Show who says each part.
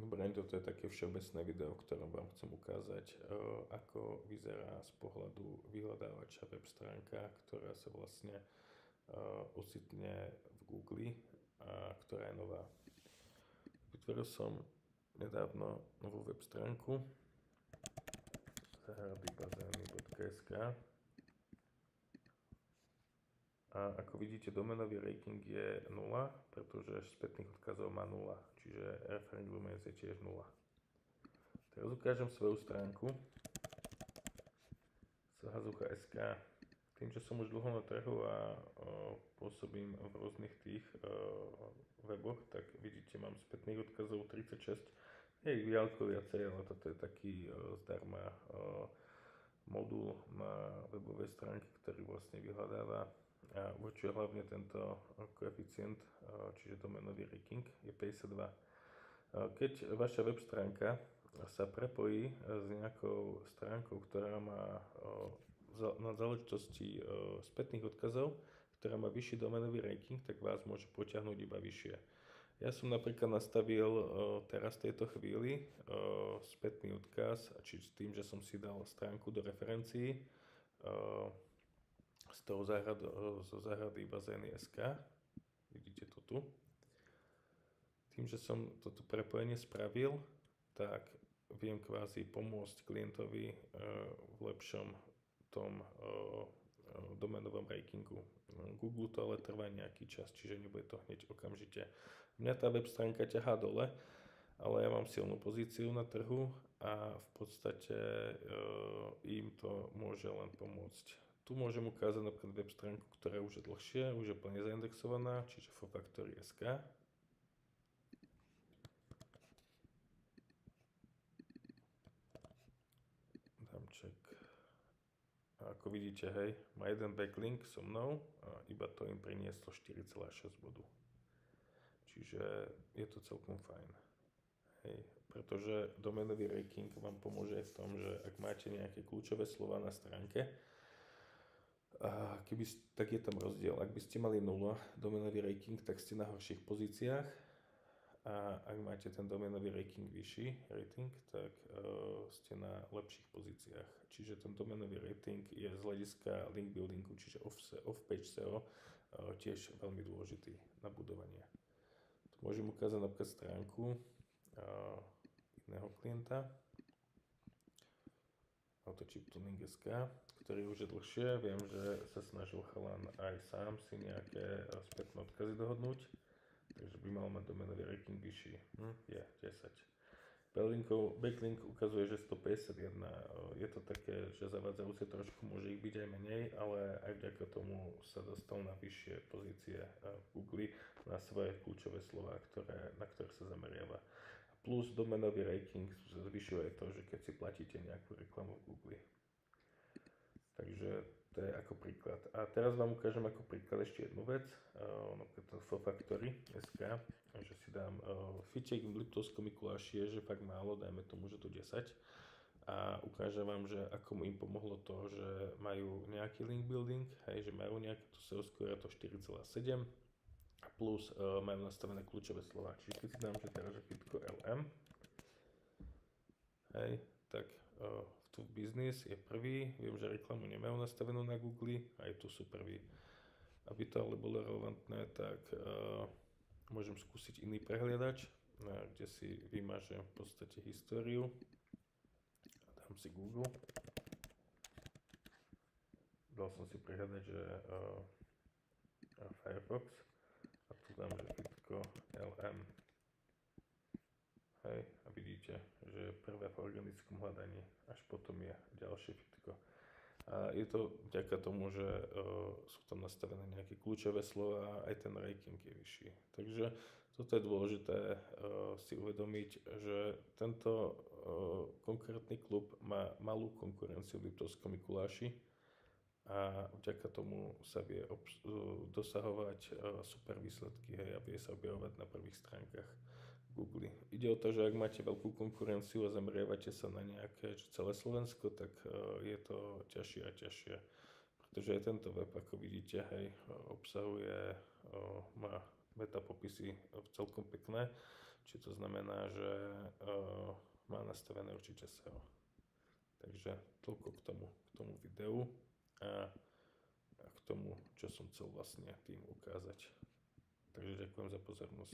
Speaker 1: Dobre, toto je také všeobecné video, v ktorom vám chcem ukázať, ako vyzerá z pohľadu vyhľadávača web stránka, ktorá sa vlastne ocitne v Google a ktorá je nová. Vytvoril som nedávno novú web stránku zahradybazény.sk a ako vidíte, domenový rating je 0, pretože spätných odkazov má 0, čiže referring domains je tiež 0. Teraz ukážem svoju stránku Sahazucha.sk. Tým, že som už dlho na trhu a pôsobím v rôznych tých weboch, tak vidíte, mám spätných odkazov 36. Je ich ďaleko viacej, ale toto je taký zdarma modul na webovej stránke, ktorý vlastne vyhľadáva a určuje hlavne tento koeficient, čiže domenový ranking je 52. Keď vaša web stránka sa prepojí s nejakou stránkou, ktorá má na záležitosti spätných odkazov, ktorá má vyšší domenový ranking, tak vás môže potiahnuť iba vyššie. Ja som napríklad nastavil teraz v tejto chvíli spätný odkaz, či s tým, že som si dal stránku do referencií zo záhrady bazény.sk. Vidíte to tu. Tým, že som toto prepojenie spravil, tak viem kvázi pomôcť klientovi v lepšom tom domenovom rankingu. Google to ale trvá nejaký čas, čiže nebude to hneď okamžite. Mňa tá web stránka ťahá dole, ale ja mám silnú pozíciu na trhu a v podstate im to môže len pomôcť. Tu môžem ukázať napríklad web stránku, ktorá už je dlhšie, už je plne zaindexovaná, čiže fofactory.sk. Dám check. A ako vidíte, hej, má jeden backlink so mnou a iba to im prinieslo 4,6 bodu. Čiže je to celkom fajn. Hej, pretože domenový ranking vám pomôže aj v tom, že ak máte nejaké kľúčové slova na stránke, tak je tam rozdiel. Ak by ste mali 0 domenový ranking, tak ste na horších pozíciách. A ak máte ten domenový ranking vyšší, tak ste na lepších pozíciách. Čiže ten domenový rating je z hľadiska link buildingu, čiže off-page SEO, tiež veľmi dôležitý na budovanie. Tu môžem ukázať napríklad stránku iného klienta, autochiptuning.sk, ktorý už je dlhšie. Viem, že sa snažil chalan aj sám si nejaké spätné odkazy dohodnúť, takže by mal mať domenový ranking vyšší. Je 10. Backlink ukazuje, že 151. Je to také, že zavádzajúce trošku, môže ich byť aj menej, ale aj vďaka tomu sa dostal na vyššie pozície v Google na svoje kľúčové slová, na ktoré sa zameriava. Plus domenový ranking zvyšuje to, že keď si platíte nejakú reklamu v Google. Takže to je ako príklad. A teraz vám ukážem ako príklad ešte jednu vec, napríklad Fofactory.sk, že si dám fiček v Liptovskom Mikuláši, je, že fakt málo, dajme tomu, že to 10. A ukážem vám, že ako im pomohlo to, že majú nejaký link building, hej, že majú nejaké to SEO score, to 4,7. A plus majú nastavené kľúčové slova. Čiže keď si dám, že teraz je fitko LM, hej, tak tu biznis je prvý, viem, že reklamu nemajú nastavenú na Google, aj tu sú prvý. Aby to ale bolo relevantné, tak môžem skúsiť iný prehliadač, kde si vymažem v podstate históriu. Dám si Google. Dal som si prehľadať, že Firefox. A tu dám, že fitko LM. Hej, a vidíte, že je prvé v organickom hľadaní, až potom je ďalšie fitko. A je to vďaka tomu, že sú tam nastavené nejaké kľúčové slova a aj ten ranking je vyšší. Takže toto je dôležité si uvedomiť, že tento konkrétny klub má malú konkurenciu v Liptovskom Mikuláši a vďaka tomu sa vie dosahovať super výsledky, hej, a vie sa objavovať na prvých stránkach Google. Ide o to, že ak máte veľkú konkurenciu a zameriavate sa na nejaké celé Slovensko, tak je to ťažšie a ťažšie. Pretože aj tento web, ako vidíte, hej, obsahuje, má metapopisy celkom pekné, Či to znamená, že má nastavené určite SEO. Takže toľko k tomu videu a k tomu, čo som chcel vlastne tým ukázať. Takže ďakujem za pozornosť.